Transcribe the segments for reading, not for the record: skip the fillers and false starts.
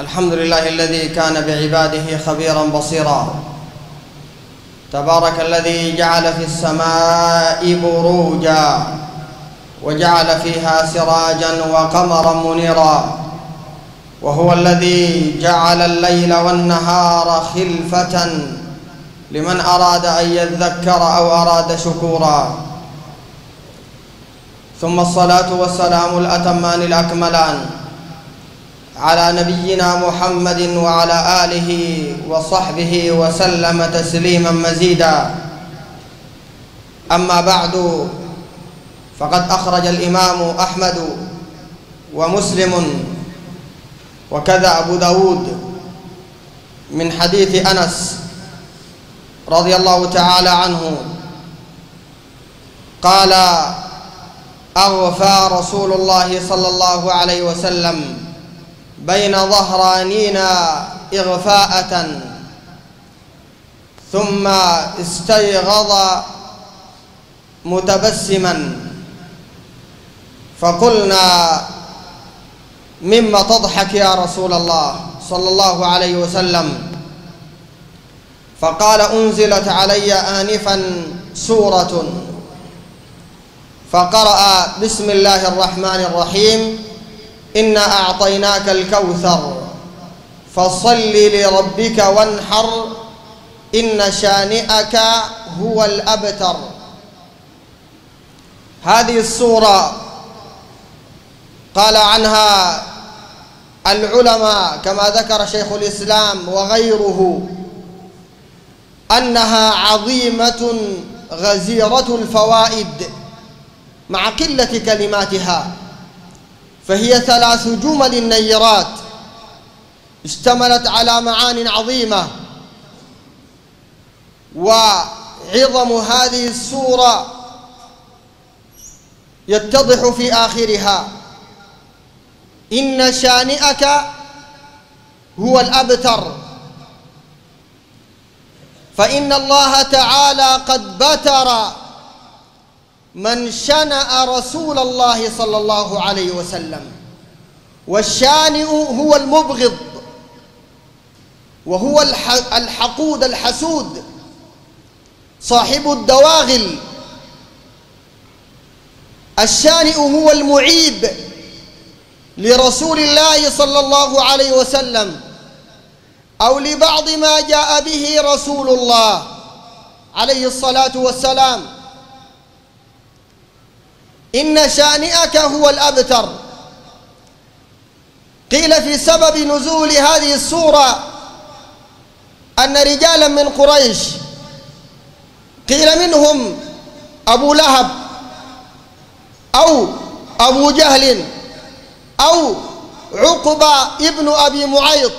الحمد لله الذي كان بعباده خبيرا بصيرا. تبارك الذي جعل في السماء بروجا وجعل فيها سراجا وقمرا منيرا، وهو الذي جعل الليل والنهار خلفة لمن أراد أن يذكر أو أراد شكورا. ثم الصلاة والسلام الأتمان الأكملان على نبينا محمد وعلى آله وصحبه وسلم تسليما مزيدا. أما بعد، فقد أخرج الإمام أحمد ومسلم وكذا أبو داود من حديث أنس رضي الله تعالى عنه قال: أغفى رسول الله صلى الله عليه وسلم بين ظهرانينا إغفاءة، ثم استيغض متبسما، فقلنا: مما تضحك يا رسول الله صلى الله عليه وسلم؟ فقال: أنزلت علي آنفا سورة، فقرأ: بسم الله الرحمن الرحيم، إنا أعطيناك الكوثر فصل لربك وانحر إن شانئك هو الأبتر. هذه السورة قال عنها العلماء كما ذكر شيخ الإسلام وغيره أنها عظيمة غزيرة الفوائد مع قلة كلماتها، فهي 3 جمل نيرات اشتملت على معان عظيمة. وعظم هذه السورة يتضح في آخرها: إن شانئك هو الأبتر، فإن الله تعالى قد بتر من شنأ رسول الله صلى الله عليه وسلم. والشانئ هو المبغض، وهو الحقود الحسود صاحب الدواغل. الشانئ هو المعيب لرسول الله صلى الله عليه وسلم أو لبعض ما جاء به رسول الله عليه الصلاة والسلام. إن شانئك هو الأبتر. قيل في سبب نزول هذه السورة أن رجالا من قريش، قيل منهم أبو لهب أو أبو جهل أو عقبة ابن أبي معيط،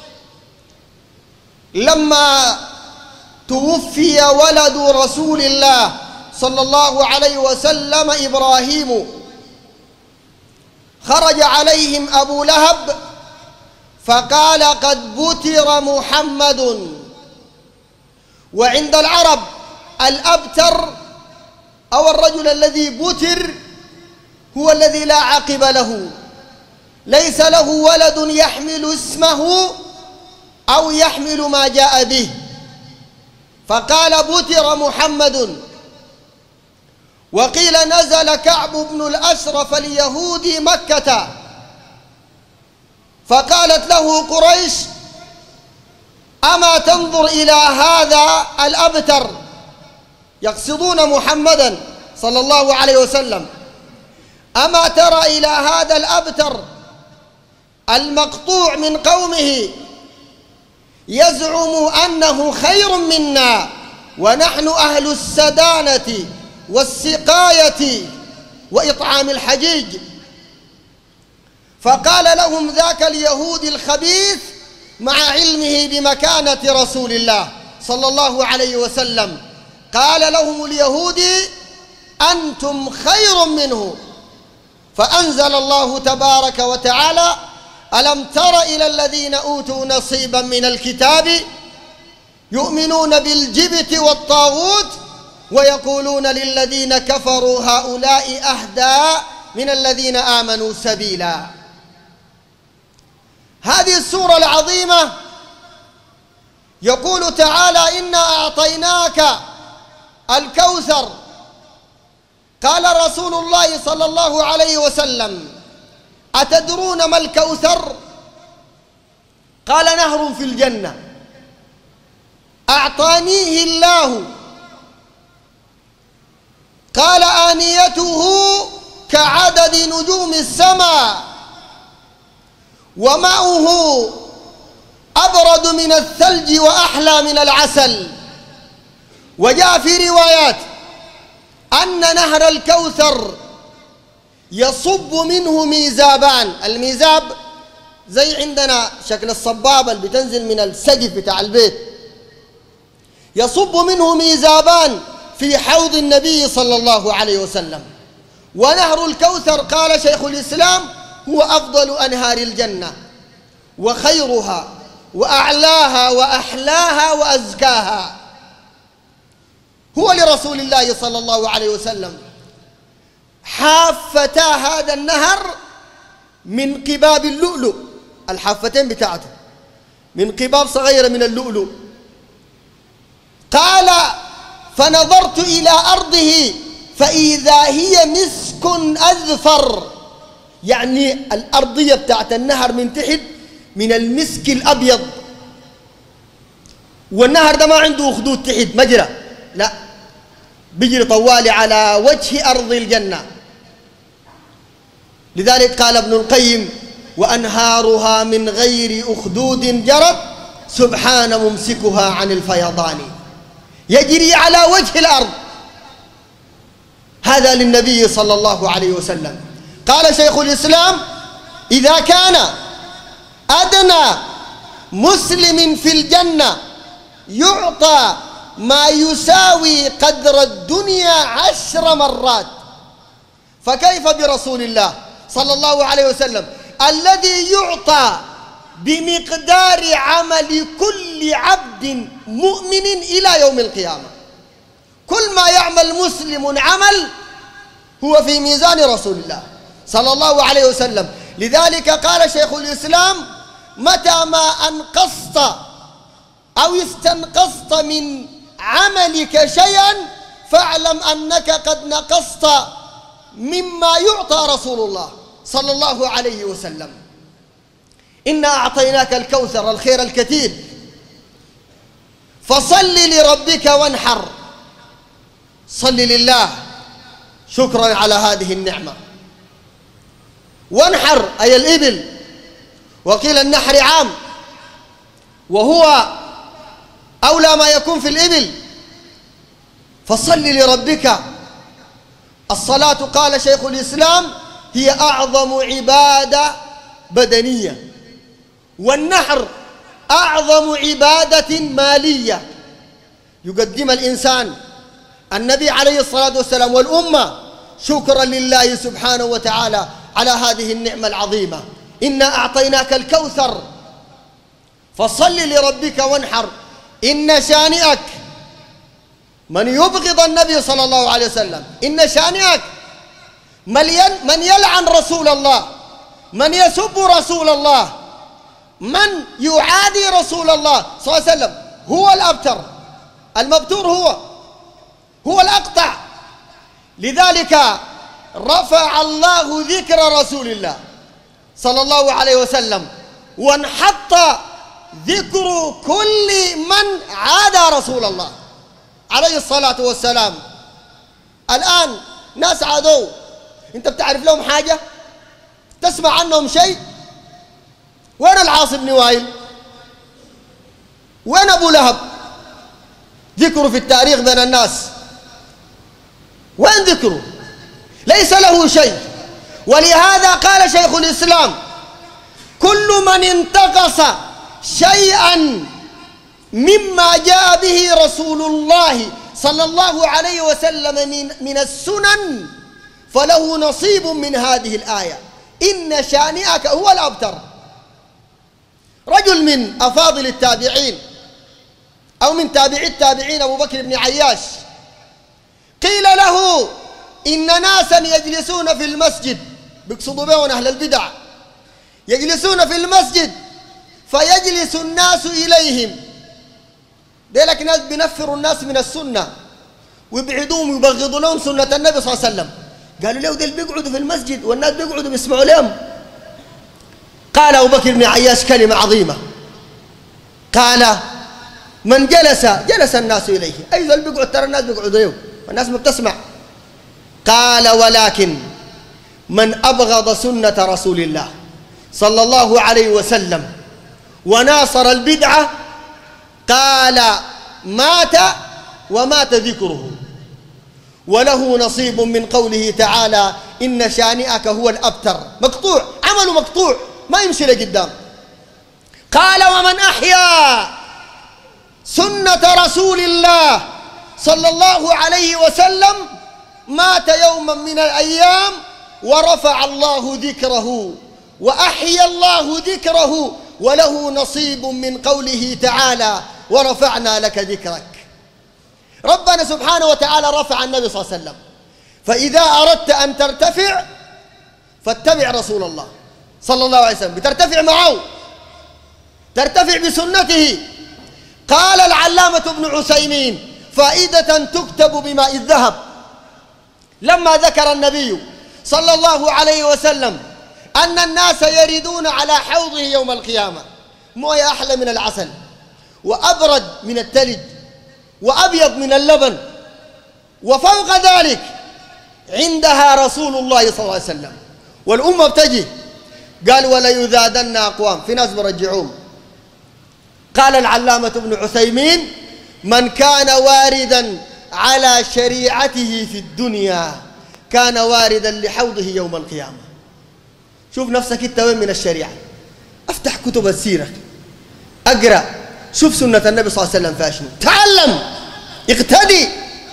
لما توفي ولد رسول الله صلى الله عليه وسلم إبراهيم، خرج عليهم أبو لهب فقال: قد بتر محمد. وعند العرب الأبتر أو الرجل الذي بتر هو الذي لا عقب له، ليس له ولد يحمل اسمه أو يحمل ما جاء به، فقال: بتر محمد. وقيل نزل كعب بن الأشرف اليهودي مكة، فقالت له قريش: أما تنظر إلى هذا الأبتر، يقصدون محمدا صلى الله عليه وسلم، أما ترى إلى هذا الأبتر المقطوع من قومه يزعم أنه خير منا ونحن أهل السدانة والسقاية وإطعام الحجيج. فقال لهم ذاك اليهودي الخبيث مع علمه بمكانة رسول الله صلى الله عليه وسلم، قال لهم اليهودي: أنتم خير منه. فأنزل الله تبارك وتعالى: ألم تر إلى الذين أوتوا نصيبا من الكتاب يؤمنون بالجبت والطاغوت ويقولون للذين كفروا هؤلاء أهدى من الذين آمنوا سبيلا. هذه السورة العظيمة يقول تعالى: إنا أعطيناك الكوثر. قال رسول الله صلى الله عليه وسلم: أتدرون ما الكوثر؟ قال: نهر في الجنة أعطانيه الله. قال: آنيته كعدد نجوم السماء، وماؤه أبرد من الثلج وأحلى من العسل. وجاء في روايات أن نهر الكوثر يصب منه ميزابان. الميزاب زي عندنا شكل الصبابة اللي بتنزل من السقف بتاع البيت، يصب منه ميزابان في حوض النبي صلى الله عليه وسلم. ونهر الكوثر قال شيخ الإسلام: هو أفضل أنهار الجنة وخيرها وأعلاها وأحلاها وأزكاها. هو لرسول الله صلى الله عليه وسلم حافتا هذا النهر من قباب اللؤلؤ، الحافتين بتاعته من قباب صغيرة من اللؤلؤ. قال: فنظرت إلى أرضه فإذا هي مسك أذفر، يعني الأرضية بتاعت النهر من تحت من المسك الأبيض. والنهر ده ما عنده خدود تحت مجرى، لا، بيجري طوالي على وجه أرض الجنة. لذلك قال ابن القيم: وأنهارها من غير أخدود جرت سبحان ممسكها عن الفيضان. يجري على وجه الأرض. هذا للنبي صلى الله عليه وسلم. قال شيخ الإسلام: إذا كان أدنى مسلم في الجنة يعطى ما يساوي قدر الدنيا 10 مرات، فكيف برسول الله صلى الله عليه وسلم الذي يعطى بمقدار عمل كل عبد مؤمن إلى يوم القيامة؟ كل ما يعمل مسلم عمل هو في ميزان رسول الله صلى الله عليه وسلم. لذلك قال شيخ الإسلام: متى ما أنقصت أو استنقصت من عملك شيئا فاعلم أنك قد نقصت مما يعطى رسول الله صلى الله عليه وسلم. إنا أعطيناك الكوثر، الخير الكثير، فصل لربك وانحر. صل لله شكرا على هذه النعمة. وانحر أي الإبل، وقيل النحر عام، وهو أولى ما يكون في الإبل. فصل لربك. الصلاة قال شيخ الإسلام: هي أعظم عبادة بدنية، والنحر أعظم عبادة مالية يقدم الإنسان. النبي عليه الصلاة والسلام والأمة شكرا لله سبحانه وتعالى على هذه النعمة العظيمة. إنا أعطيناك الكوثر فصل لربك وانحر إن شانئك، من يبغض النبي صلى الله عليه وسلم، إن شانئك، من يلعن رسول الله، من يسب رسول الله، من يعادي رسول الله صلى الله عليه وسلم هو الأبتر، المبتور هو الأقطع. لذلك رفع الله ذكر رسول الله صلى الله عليه وسلم، وانحط ذكر كل من عادى رسول الله عليه الصلاة والسلام. الآن ناس عادوا، انت بتعرف لهم حاجة؟ تسمع عنهم شيء؟ وين العاص بن وائل؟ وين أبو لهب؟ ذكره في التاريخ بين الناس، وين ذكره؟ ليس له شيء. ولهذا قال شيخ الإسلام: كل من انتقص شيئا مما جاء به رسول الله صلى الله عليه وسلم من السنن فله نصيب من هذه الآية. إن شانئك هو الأبتر. رجل من أفاضل التابعين أو من تابعي التابعين أبو بكر بن عياش قيل له: إن ناسا يجلسون في المسجد، بيقصدوا بهم أهل البدع، يجلسون في المسجد ويجلس الناس إليهم. ديلك ناس بينفروا الناس من السنة ويبعدوهم ويبغضوا لهم سنة النبي صلى الله عليه وسلم. قالوا له ديل بيقعدوا في المسجد والناس بيقعدوا بيسمعوا لهم. قال أبو بكر بن عياش كلمة عظيمة، قال: من جلس الناس إليه. أي ذل بيقعد، ترى الناس بيقعدوا له والناس ما بتسمع. قال: ولكن من أبغض سنة رسول الله صلى الله عليه وسلم وناصر البدعة قال: مات ومات ذكره، وله نصيب من قوله تعالى: إن شانئك هو الأبتر. مقطوع، عمله مقطوع، ما يمشي لقدام. قال: ومن أحيا سنة رسول الله صلى الله عليه وسلم مات يوما من الأيام ورفع الله ذكره وأحيا الله ذكره، وله نصيب من قوله تعالى: ورفعنا لك ذكرك. ربنا سبحانه وتعالى رفع النبي صلى الله عليه وسلم، فإذا أردت أن ترتفع فاتبع رسول الله صلى الله عليه وسلم، بترتفع معه، ترتفع بسنته. قال العلامة ابن عثيمين: فائدة تكتب بماء الذهب، لما ذكر النبي صلى الله عليه وسلم أن الناس يردون على حوضه يوم القيامة موية أحلى من العسل وأبرد من الثلج وأبيض من اللبن، وفوق ذلك عندها رسول الله صلى الله عليه وسلم، والأمة بتجي. قال: وليذادن أقوام، في ناس برجعون. قال العلامة ابن عثيمين: من كان واردا على شريعته في الدنيا كان واردا لحوضه يوم القيامة. شوف نفسك انت وين من الشريعة، افتح كتب السيرة، اقرأ، شوف سنة النبي صلى الله عليه وسلم فيها شنو، تعلم، اقتدي،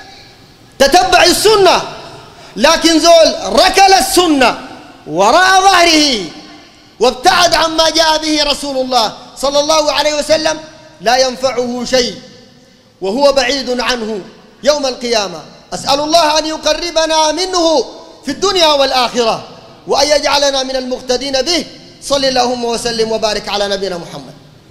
تتبع السنة. لكن زول ركل السنة وراء ظهره وابتعد عما جاء به رسول الله صلى الله عليه وسلم لا ينفعه شيء وهو بعيد عنه يوم القيامة. أسأل الله أن يقربنا منه في الدنيا والآخرة وأن يجعلنا من المقتدين به. صل اللهم وسلم وبارك على نبينا محمد.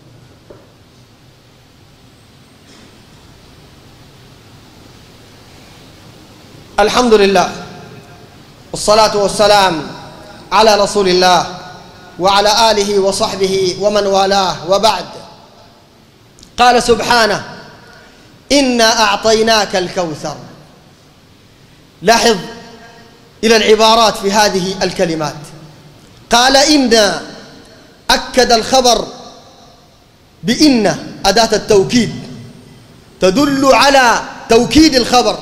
الحمد لله والصلاة والسلام على رسول الله وعلى آله وصحبه ومن والاه، وبعد. قال سبحانه: إنا أعطيناك الكوثر. لاحظ إلى العبارات في هذه الكلمات. قال: إنا، أكد الخبر بإن أداة التوكيد تدل على توكيد الخبر.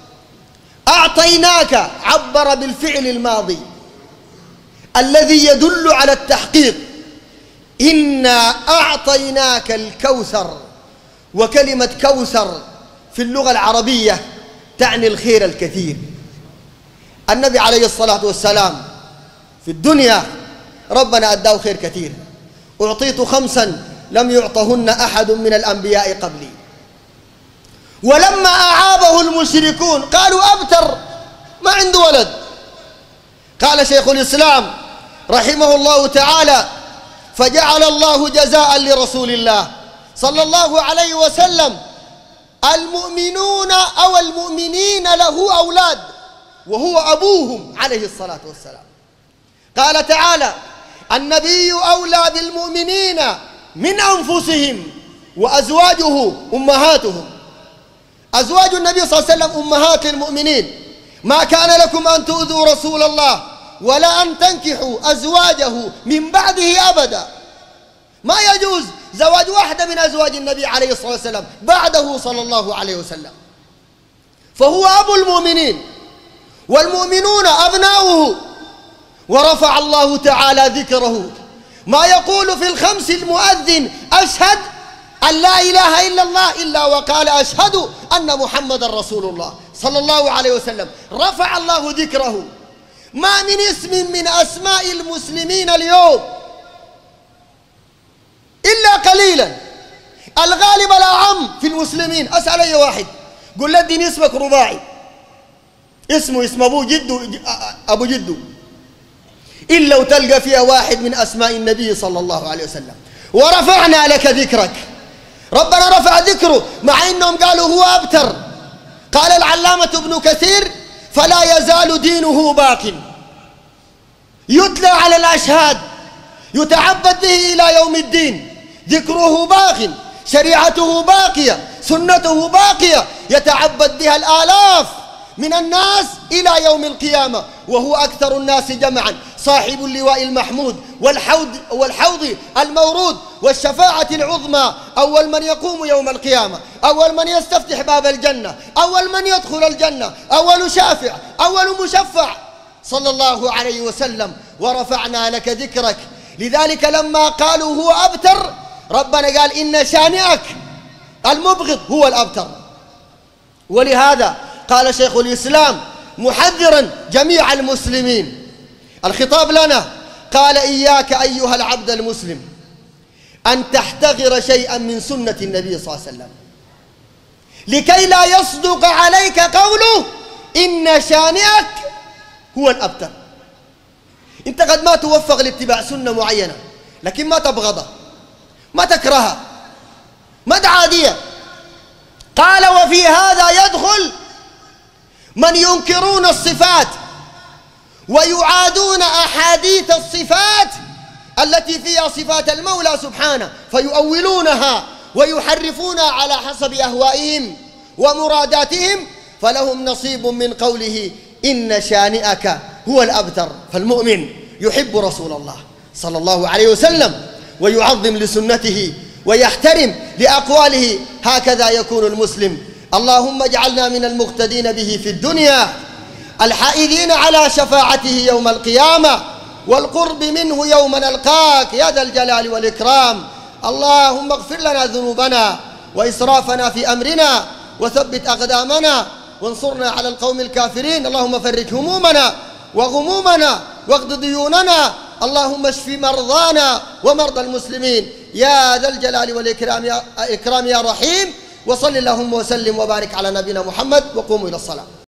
أعطيناك عبر بالفعل الماضي الذي يدل على التحقيق. إنا أعطيناك الكوثر، وكلمة كوثر في اللغة العربية تعني الخير الكثير. النبي عليه الصلاة والسلام في الدنيا ربنا أداه خير كثير. أعطيت 5 لم يعطهن أحد من الأنبياء قبلي. ولما أعابه المشركون قالوا: أبتر، ما عنده ولد. قال شيخ الإسلام رحمه الله تعالى: فجعل الله جزاء لرسول الله صلى الله عليه وسلم المؤمنون أو المؤمنين له أولاد وهو أبوهم عليه الصلاة والسلام. قال تعالى: النبي أولى بالمؤمنين من أنفسهم وأزواجه أمهاتهم. أزواج النبي صلى الله عليه وسلم أمهات للمؤمنين. ما كان لكم أن تؤذوا رسول الله ولا أن تنكحوا أزواجه من بعده أبدا. ما يجوز زواج واحدة من أزواج النبي عليه الصلاة والسلام بعده صلى الله عليه وسلم، فهو أبو المؤمنين والمؤمنون أبناؤه. ورفع الله تعالى ذكره، ما يقول في الخمس المؤذن: أشهد أن لا إله إلا الله، إلا وقال: أشهد أن محمد رسول الله صلى الله عليه وسلم. رفع الله ذكره. ما من اسم من أسماء المسلمين اليوم إلا قليلا، الغالب الأعم في المسلمين. أسأل أي واحد قل له اديني اسمك رباعي، اسم أبو جده، أبو جده، إلا وتلقى فيها واحد من أسماء النبي صلى الله عليه وسلم. ورفعنا لك ذكرك. ربنا رفع ذكره مع أنهم قالوا هو أبتر. قال العلامة ابن كثير: فلا يزال دينه باق، يتلى على الأشهاد، يتعبد به إلى يوم الدين، ذكره باق، شريعته باقية، سنته باقية، يتعبد بها الآلاف من الناس إلى يوم القيامة، وهو أكثر الناس جمعا، صاحب اللواء المحمود والحوض المورود والشفاعة العظمى، أول من يقوم يوم القيامة، أول من يستفتح باب الجنة، أول من يدخل الجنة، أول شافع، أول مشفع، صلى الله عليه وسلم. ورفعنا لك ذكرك. لذلك لما قالوا هو أبتر، ربنا قال: إن شانئك المبغض هو الأبتر. ولهذا قال شيخ الإسلام محذرا جميع المسلمين، الخطاب لنا، قال: إياك أيها العبد المسلم أن تحتقر شيئا من سنة النبي صلى الله عليه وسلم، لكي لا يصدق عليك قوله إن شانئك هو الأبتر. أنت قد ما توفق لاتباع سنة معينة، لكن ما تبغضها، ما تكرهها، ما تعاديها. قال: وفي هذا يدخل من ينكرون الصفات ويعادون أحاديث الصفات التي فيها صفات المولى سبحانه، فيؤولونها ويحرفونها على حسب أهوائهم ومراداتهم، فلهم نصيب من قوله إن شانئك هو الأبتر. فالمؤمن يحب رسول الله صلى الله عليه وسلم ويعظم لسنته ويحترم لأقواله، هكذا يكون المسلم. اللهم اجعلنا من المقتدين به في الدنيا، الحائدين على شفاعته يوم القيامة، والقرب منه يوم نلقاك يا ذا الجلال والإكرام. اللهم اغفر لنا ذنوبنا وإسرافنا في أمرنا، وثبت أقدامنا، وانصرنا على القوم الكافرين. اللهم فرج همومنا وغمومنا واقض ديوننا. اللهم اشف مرضانا ومرضى المسلمين يا ذا الجلال والإكرام يا رحيم. وصل اللهم وسلم وبارك على نبينا محمد، وقوموا إلى الصلاة.